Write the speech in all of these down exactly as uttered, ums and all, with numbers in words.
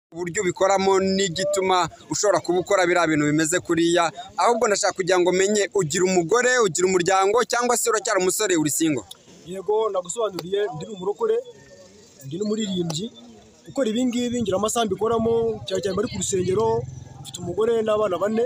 uburyo bikoramo n'igituma ushobora kubukora bira bintu bimeze kuriya ahubwo ndashaka kugira ngo menye ugira umugore ugira umuryango cyangwa se uracyari umusore uri singo. Yego nagusobanuriye ndi umurokore ndi n'umuririmbyi ukora ibi ngibi ngira amasambi ikoramo cyane cyane bari ku rusengero mfite umugore n'abana bane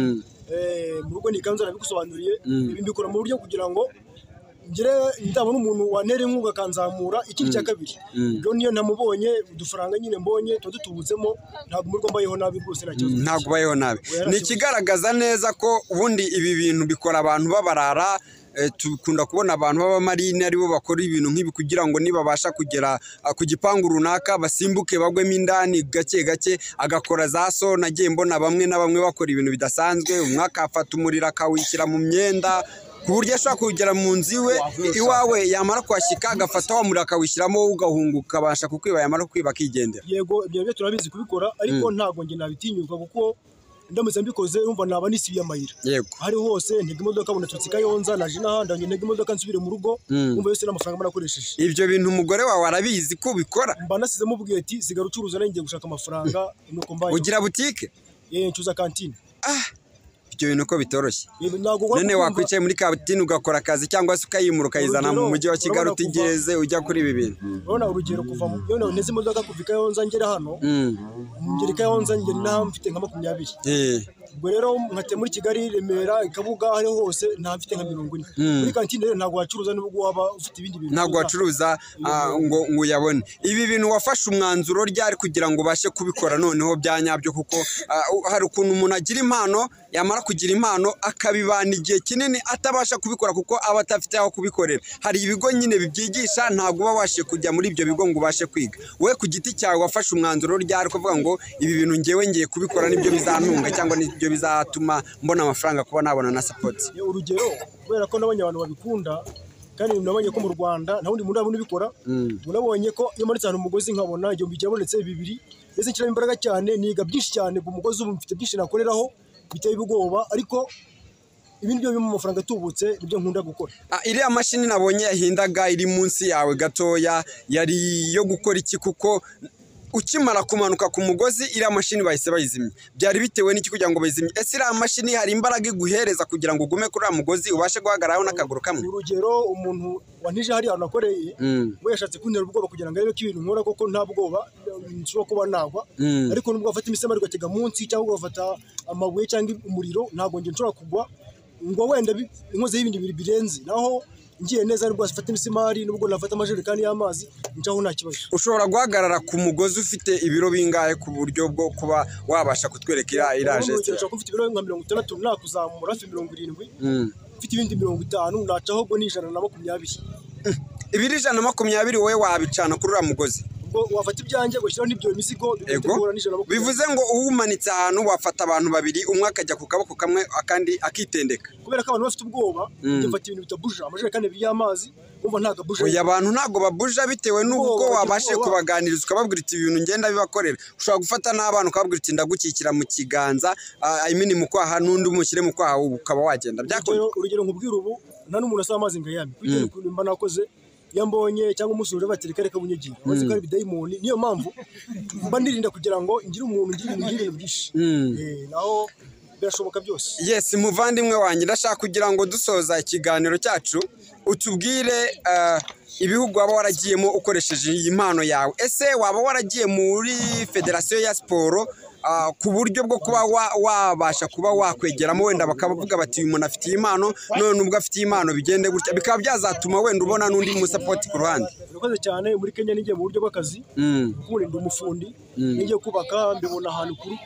eh mu rugo nikanze nabigusobanuriye ibi mbikora mu buryo kugira ngo ngire ndabona umuntu wanera inkunga kanzamura ikindi cya kabiri byo niyo ntamubonye udufaranga nyine mbonye to dutubutsemo ntabwo mu Rwanda bayeho nabi rwose nacyo ntabwo bayeho nabi ni kigaragaza neza ko ubundi ibi bintu bikora abantu babarara tukunda kubona abantu baba marine aribo bakora ibintu nk'ibi kugira ngo nibabasha kugera ku gipangu runaka basimbuke bagwemo indani gake gake agakora za so nagiye mbona bamwe na bamwe bakora ibintu bidasanzwe umwaka afata umurira akawishyira mu myenda ku buryo ashobora kugera mu nzu iwe iwawe yamara kwashyika agafata wa muri akawishyiramo ugahunguka abasha kukwiba yamara kwiba akigendera. Yego ibyo byo turabizi kubikora ariko ntago nge nabitinyuka kuko ndamutse mbikoze umva naba nisibiye amayira. Yego hari hose ntega imodoka abona tutsika yonza naje n'ahandi ntega imodoka nsubire mu rugo umva yose n'amafaranga manakoresheje. Ibyo bintu umugore wawe arabizi ko ubikora? Mba nasize mubwiye ati sigara ucuruza nanjye gushaka amafaranga nuko mbaye. Ugira butike? Eh ncuza kantine. Ah ibyo bintu ko bitoroshye. None wakwicaye muri kantine ugakora akazi cyangwa se ukayimura ukayizana mu mujyi wa Kigali utigeze ujya kuri ibi bintu. Urabona urugero kuva mu yo neze imodoka kuvika yonza ngera hano ngirika yonza ngera naho mfite nka makumyabiri. Eh ubwo rero nkate muri Kigali Remera ikabuga ari hose nta mfite nka mirongo ine. Muri kantine rero ntago wacuruza nubwo waba ufite ibindi bintu. Ntago wacuruza ngo ngo yabone. Ibi bintu wafashe umwanzuro ryari kugira ngo bashe kubikora noneho byanyabyo kuko hari ukuntu umuntu agira impano yamara kugira impano akabibana igihe kinini atabasha kubikora kuko aba atafite aho kubikorera. Hari ibigo nyine bibyigisha ntago uba washe kujya muri ibyo bigo ngo ubashe kwiga. We ku giti cyawe wafashe umwanzuro ryari kuvuga ngo ibi bintu ngewe ngiye kubikora nibyo bizantunga cyangwa nibyo bizatuma mbona amafaranga kuba nabona na support. Urugero kubera ko nabonye abantu babikunda kandi nabonye ko mu Rwanda nta wundi muntu abone bikora nabonye ko iyo maritse ahantu umugozi nkabona igihumbi cyabonetse bibiri ese kiramo imbaraga cyane niga byinshi cyane ku mugozi ubu mfite byinshi nakoreraho biteye ubwoba ariko ibindi byo mu mafaranga tubutse nibyo nkunda gukora. Ah iriya mashini nabonye yahindaga iri munsi yawe gatoya yari yo gukora iki kuko ukimara kumanuka ku mugozi iriya mashini bahise bayizimya byari bitewe n'iki kugira ngo bayizimye? Ese iriya mashini hari imbaraga iguhereza kugira ngo ugume kuri uriya mugozi ubashe guhagararaho n'akaguru kamwe? Urugero umuntu wanije hari ahantu akoreye we yashatse kuntera ubwoba kugira ngo arebe ko ibintu nkora koko nta bwoba nshobora kuba nagwa ariko nubwo afata imisema ariko atega munsi cyangwa ugafata amabuye cyangwa umuriro ntago nge nshobora kugwa ngo wenda inkoze y'ibindi biri birenze naho ngiye neza ariko afata imisimari nubwo nafata amajerekani y'amazi ncaho nta kibazo. Ushobora guhagarara ku mugozi ufite ibiro bingahe ku buryo bwo kuba wabasha kutwerekera iraje? Ushobora kuba ufite ibiro nka mirongo itandatu nakuzamura hafi mirongo irindwi ufite ibindi mirongo itanu nacaho ubwo ni ijana na makumyabiri. Ibiri ijana na makumyabiri wowe wabicana kuri uriya mugozi? Wafata ibyanjye gushyiraho n'ibyo imizigo bivuze ngo uwumanitse ahantu wafata abantu babiri umwe akajya ku kaboko kamwe akandi akitendeka kubera ko abantu bafite ubwoba mfata ibintu bitabuja amajerekani y'amazi umva ntago buja. Oya abantu ntago babuja bitewe n'ubwo wabashe kubaganiriza ukababwira iti ibintu ngenda bibakorera. Ushobora gufata n'abantu ukababwira iti ndagukikira mu kiganza imini mu kwaha n'undi umushyire mu kwaha ukaba wagenda byakora. Urugero nkubwira ubu nta n'umuntu asaba amazi ngo yame kugira ngo mba nakoze yambonye cyangwa umusuje batereka reka bunyegira maze kandi bidayimoni niyo mpamvu mba ndirinda kugira ngo ngire umuntu ngire ibintu byinshi eh naho birashoboka byose. Yes muvandimwe wanjye ndashaka kugira ngo dusoza ikiganiro cyacu utubwire ibihugu waba waragiyemo ukoresheje iyi impano yawe. Ese waba waragiye muri federasiyo ya siporo ku buryo bwo kuba wabasha kuba wakwegeramo wenda bakavuga bati uyu muntu afite impano none ubwo afite impano bigende gutya bikaba byazatuma wenda ubona n'undi mu support ku ruhande? Urakoze cyane muri Kenya ningiye mu buryo bw'akazi kuko ndi umufundi ningiye kubaka mbibona ahantu kuri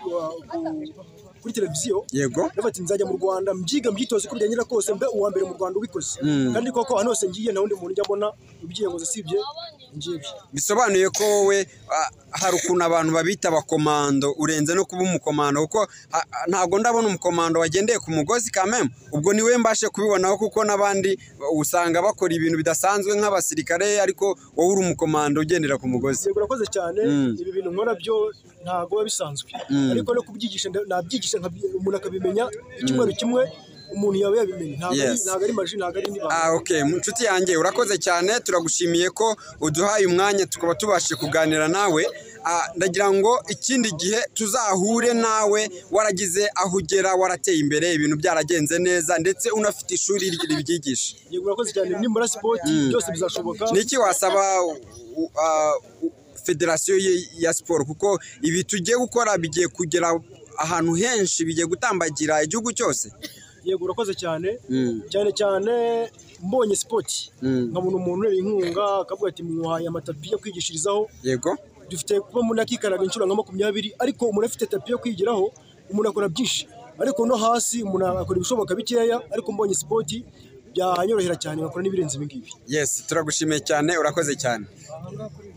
kuri televiziyo. Yego bati nzajya mu Rwanda mbyiga mbyitoze ko byanyira kose mbe uwa mbere mu Rwanda ubikoze kandi koko hano hose ngiye nta wundi muntu njya mbona ubigiye ngo zisibye ngiye. Bisobanuye ko wowe hari ukuntu abantu babita abakomando urenze no kuba umukomando kuko ntago ndabona umukomando wagendeye ku mugozi kameme ubwo niwe mbashe kubibonaho kuko n'abandi usanga bakora ibintu bidasanzwe nk'abasirikare ariko wowe uri umukomando ugendera ku mugozi. Yego urakoze cyane ibi bintu nkora byo ntago bisanzwe ariko no kubyigisha nabyigisha umuntu akabimenya icyumweru kimwe umuntu yawe yabimenye ntago ari maji ntago ari niba. Ah okay inshuti yanjye urakoze cyane turagushimiye ko uduhaye umwanya tukaba tubashije kuganira nawe ndagira ngo ikindi gihe tuzahure nawe waragize aho ugera warateye imbere ibintu byaragenze neza ndetse unafite ishuri ribyigisha. Yego urakoze cyane nimba sport byose bizashoboka. Niki wasaba federasiyo ya siporo kuko ibi tugiye gukora bigiye kugera ahantu henshi bigiye gutambagira igihugu cyose? Yego urakoze cyane cyane cyane mbonye sport nkabona umuntu uri inkunga akavuga ati muhaye amatapi yo kwigishirizaho. Yego dufite kuba umuntu akikaraga inshuro nka makumyabiri ariko umuntu afite tapi yo kwigiraho umuntu akora byinshi ariko no hasi umuntu akora ibishoboka bikeya ariko mbonye sport byanyorohera cyane bakora n'ibirenze ibi ngibi. Yes turagushimiye cyane urakoze cyane.